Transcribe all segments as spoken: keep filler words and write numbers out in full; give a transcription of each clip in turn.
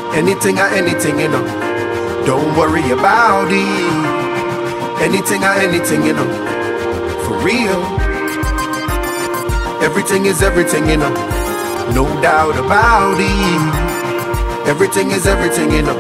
Anything or anything, you know. Don't worry about it. Anything or anything, you know. For real. Everything is everything, you know. No doubt about it. Everything is everything, you know.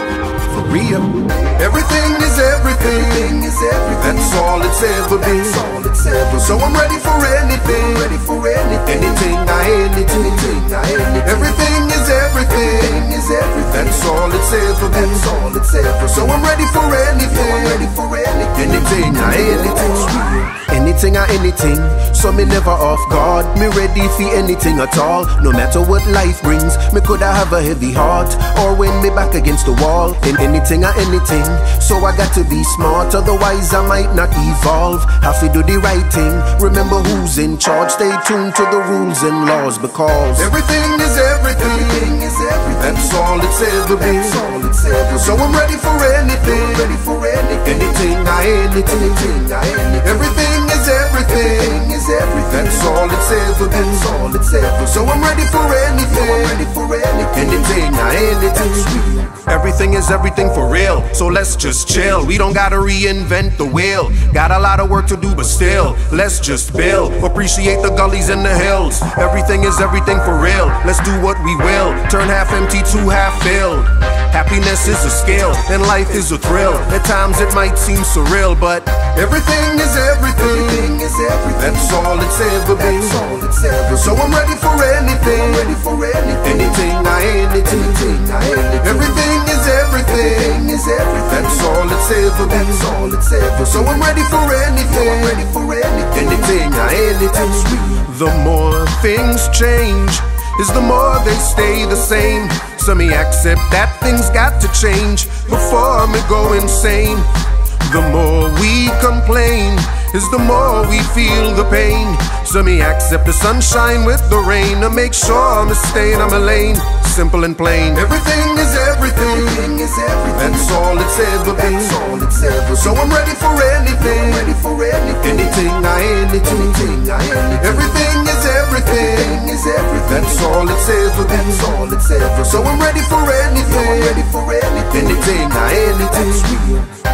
For real. Everything is everything. Is everything. That's all it's ever been. It's ever. So I'm ready for anything. Ready for anything. Anything or anything. Anything or anything. Everything is everything. Is everything. That's all it's ever been. That's all it's ever. So I'm ready for anything. I'm ready for anything. Anything or anything. Anything or anything. So me never off guard. Me ready for anything at all. No matter what life brings. Me coulda have a heavy heart, or when me back against the wall. In anything or anything. So I got to be smart, otherwise I might not evolve. Have to do the right thing. Remember who's in charge. Stay tuned to the rules and laws, because everything is everything. Everything is everything. That's all it's ever been. That's all it's ever. So I'm ready for anything. Ready for anything. Anything or anything. Anything or anything. Everything is everything. Is everything. That's all it's ever been. That's all it's ever. So I'm ready for anything. I'm ready for anything. Anything or anything. Everything is everything for real. So let's just chill. We don't gotta reinvent the wheel. Got a lot of work to do, but still, let's just build. Appreciate the gullies and the hills. Everything is everything for real. Let's do what we will. Turn half empty to half filled. Happiness is a skill, and life is a thrill. At times it might seem surreal, but everything is everything. Everything is everything. That's all it's ever been. That's all it's ever. So I'm ready for anything. I'm ready for anything. Anything or anything. Anything or anything. Everything is everything. Is everything. That's all it's ever been. That's all it's ever. So I'm ready for anything. I'm ready for anything. Anything or anything. The more things change, is the more they stay the same. So me accept that things got to change before me go insane. The more we complain, is the more we feel the pain. So me accept the sunshine with the rain, to make sure me stay in my lane. Simple and plain. Everything is everything. Everything is everything. That's all it's ever been. That's all it's ever. So I'm ready for anything. I'm ready for anything. Anything or anything. Anything or anything. Everything is everything. Everything is everything. That's all it's ever been. That's all it's ever. So I'm ready for anything. I'm ready for anything. Anything or anything.